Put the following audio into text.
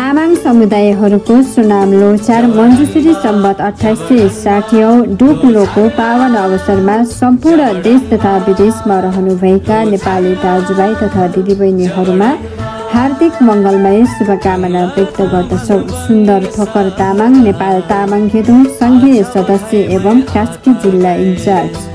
तामाङ समुदायहरूको सुनाम लोरचार मञ्जुश्री सम्बत 2860 डोकुलोको पावन अवसरमा सम्पूर्ण देश तथा विदेशमा रहनुभएका नेपाली दाजुभाइ तथा दिदीबहिनीहरूमा हार्दिक मङ्गलमय शुभकामना व्यक्त गर्दछौँ। सुन्दर थोकर तामाङ नेपाल तामाङ घेदुङ सङ्घीय सदस्य एवं कास्की जिल्ला इन्चार्ज।